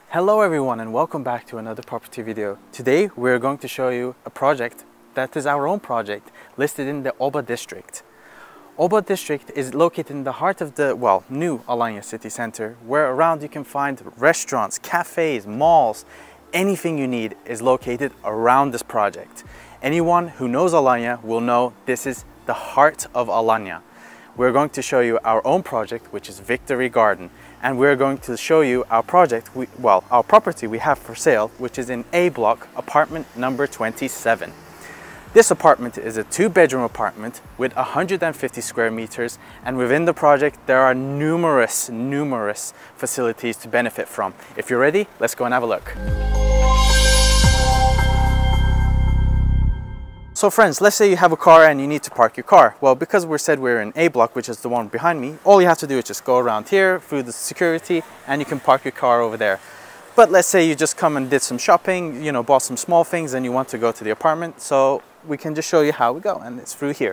Hello everyone and welcome back to another property video. Today we're going to show you a project that is our own project listed in the Oba district. Oba district is located in the heart of the, new Alanya city center, where around you can find restaurants, cafes, malls, anything you need is located around this project. Anyone who knows Alanya will know this is the heart of Alanya. We're going to show you our own project, which is Victory Garden, and we're going to show you our project, our property we have for sale, which is in A block, apartment number 27. This apartment is a 2-bedroom apartment with 150 square meters, and within the project there are numerous facilities to benefit from. If you're ready, let's go and have a look. So friends, let's say you have a car and you need to park your car. Well, because we're in A block, which is the one behind me, all you have to do is just go around here through the security and you can park your car over there. But let's say you just come and did some shopping, bought some small things and you want to go to the apartment. So we can just show you how we go, and it's through here.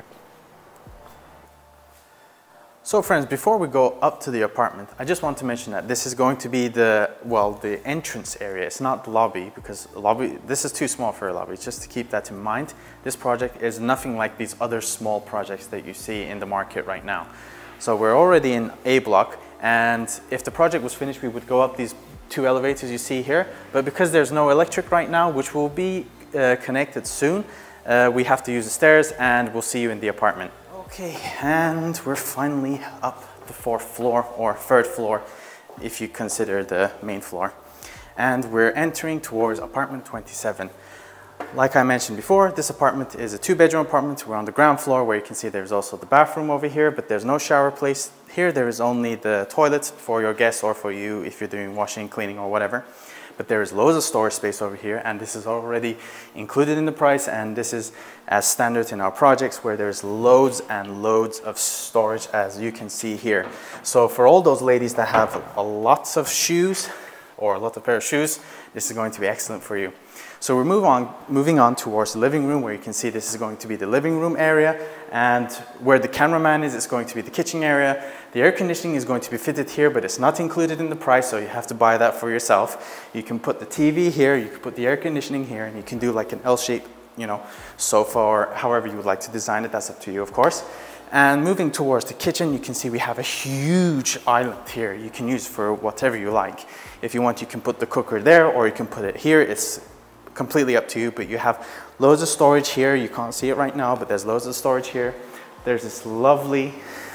So friends, before we go up to the apartment, I just want to mention that this is going to be the entrance area. It's not the lobby, because this is too small for a lobby. Just to keep that in mind, this project is nothing like these other small projects that you see in the market right now. So we're already in A block, and if the project was finished, we would go up these 2 elevators you see here. But because there's no electric right now, which will be connected soon, we have to use the stairs, and we'll see you in the apartment. Okay, and we're finally up the 4th floor, or 3rd floor if you consider the main floor. And we're entering towards apartment 27. Like I mentioned before, this apartment is a 2-bedroom apartment. We're on the ground floor, where you can see there's also the bathroom over here, but there's no shower place. Here there is only the toilet for your guests or for you if you're doing washing, cleaning or whatever. But there is loads of storage space over here, and this is already included in the price, and this is as standard in our projects, where there's loads and loads of storage, as you can see here. So for all those ladies that have lots of shoes or a lot of pair of shoes, this is going to be excellent for you. So we're moving on towards the living room, where you can see this is going to be the living room area, and where the cameraman is, it's going to be the kitchen area. The air conditioning is going to be fitted here, but it's not included in the price, so you have to buy that for yourself. You can put the TV here, you can put the air conditioning here, and you can do like an L-shaped, sofa, or however you would like to design it. That's up to you, of course. And moving towards the kitchen, you can see we have a huge island here. You can use for whatever you like. If you want, you can put the cooker there, or you can put it here. It's completely up to you, but you have loads of storage here. You can't see it right now, but there's loads of storage here. There's this lovely,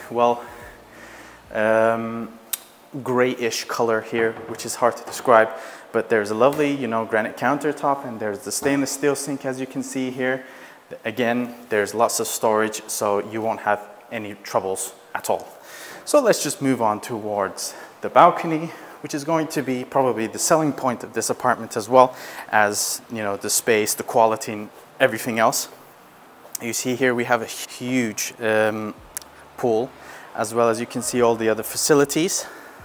grayish color here, which is hard to describe, but there's a lovely, granite countertop, and there's the stainless steel sink, as you can see here. Again, there's lots of storage, so you won't have any troubles at all. So let's just move on towards the balcony, which is going to be probably the selling point of this apartment, as well as, the space, the quality, and everything else. You see here we have a huge pool, as well as you can see all the other facilities.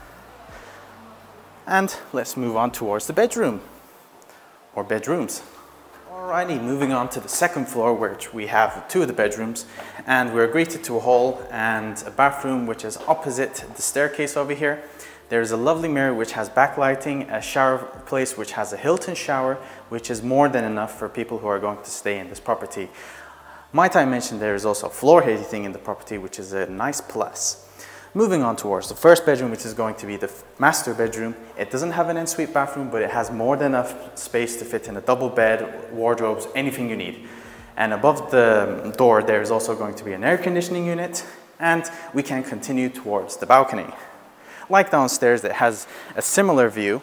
And let's move on towards the bedroom, or bedrooms. Alrighty, moving on to the 2nd floor, which we have 2 of the bedrooms, and we're greeted to a hall and a bathroom, which is opposite the staircase over here. There's a lovely mirror which has backlighting, a shower place which has a Hilton shower, which is more than enough for people who are going to stay in this property. Might I mention there is also floor heating in the property, which is a nice plus. Moving on towards the 1st bedroom, which is going to be the master bedroom. It doesn't have an ensuite bathroom, but it has more than enough space to fit in a double bed, wardrobes, anything you need. And above the door, there is also going to be an air conditioning unit, and we can continue towards the balcony. Like downstairs, it has a similar view.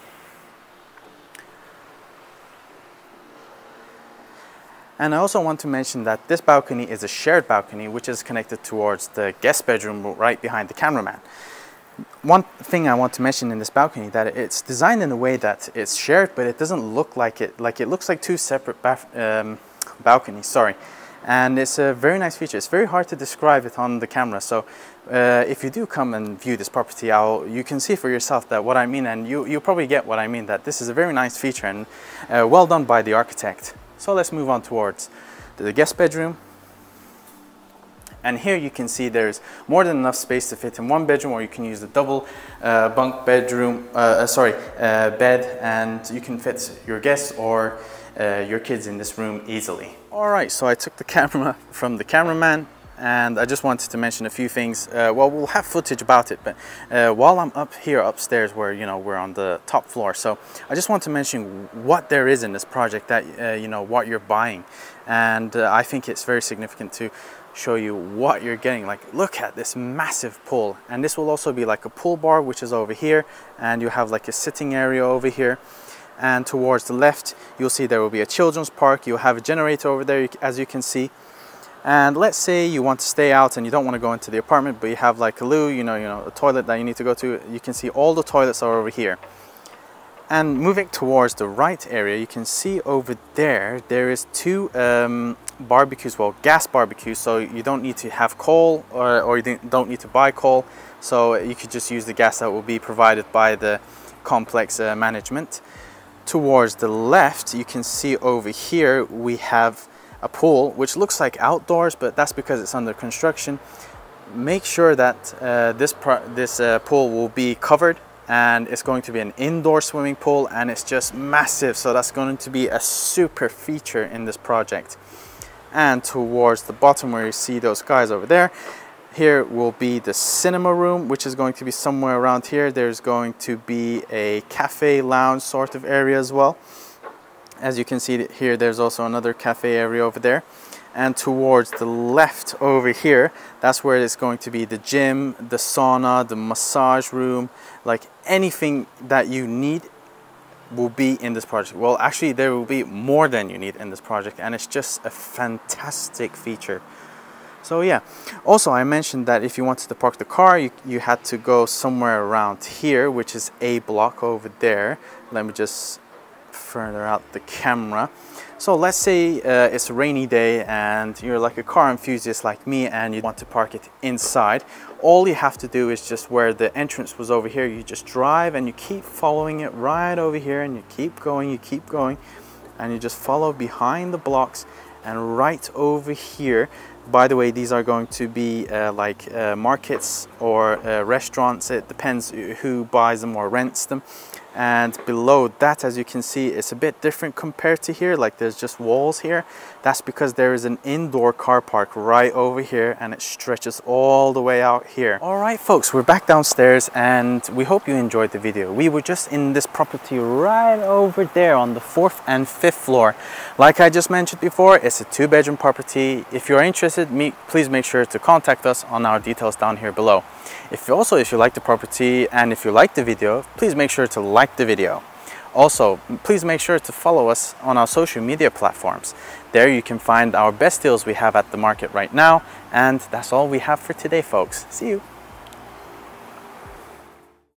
And I also want to mention that this balcony is a shared balcony, which is connected towards the guest bedroom right behind the cameraman. One thing I want to mention in this balcony, that it's designed in a way that it's shared, but it doesn't look like it. Like, it looks like 2 separate balconies, sorry. And it's a very nice feature. It's very hard to describe it on the camera. So if you do come and view this property, you can see for yourself that what I mean, and you'll probably get what I mean, that this is a very nice feature and well done by the architect. So let's move on towards the guest bedroom. And here you can see there's more than enough space to fit in one bedroom, or you can use the double bunk bedroom, bed, and you can fit your guests or your kids in this room easily. All right, so I took the camera from the cameraman, and I just wanted to mention a few things. Well, we'll have footage about it, but while I'm up here upstairs, where we're on the top floor, so I just want to mention what there is in this project, that what you're buying, and I think it's very significant to show you what you're getting. Like, look at this massive pool, and this will also be like a pool bar, which is over here, and you have like a sitting area over here. And towards the left, you'll see there will be a children's park. You'll have a generator over there, as you can see. And let's say you want to stay out and you don't want to go into the apartment, but you have like a loo, a toilet that you need to go to. You can see all the toilets are over here. And moving towards the right area, you can see over there, there is two barbecues, well, gas barbecues, so you don't need to have coal, or you don't need to buy coal, so you could just use the gas that will be provided by the complex management. Towards the left, you can see over here we have a pool which looks like outdoors, but that's because it's under construction. Make sure that this pool will be covered, and it's going to be an indoor swimming pool, and it's just massive, so that's going to be a super feature in this project. And towards the bottom, where you see those guys over there, here will be the cinema room, which is going to be somewhere around here. There's going to be a cafe lounge sort of area as well. As you can see here, there's also another cafe area over there. And towards the left over here, that's where it's going to be the gym, the sauna, the massage room, like anything that you need will be in this project. Well, actually, there will be more than you need in this project, and it's just a fantastic feature. So yeah, also I mentioned that if you wanted to park the car, you had to go somewhere around here, which is A block over there. Let me just further out the camera. So let's say it's a rainy day and you're like a car enthusiast like me, and you want to park it inside. All you have to do is just where the entrance was over here, you just drive and you keep following it right over here, and you keep going, and you just follow behind the blocks, and right over here. By the way, these are going to be markets or restaurants. It depends who buys them or rents them. And below that, as you can see, it's a bit different compared to here. Like, there's just walls here. That's because there is an indoor car park right over here, and it stretches all the way out here. All right, folks, we're back downstairs, and we hope you enjoyed the video. We were just in this property right over there on the 4th and 5th floor. Like I just mentioned before, it's a 2-bedroom property. If you're interested, please make sure to contact us on our details down here below. If you like the property and if you like the video, please make sure to like the video. Also, please make sure to follow us on our social media platforms. There you can find our best deals we have at the market right now. And that's all we have for today, folks. See you.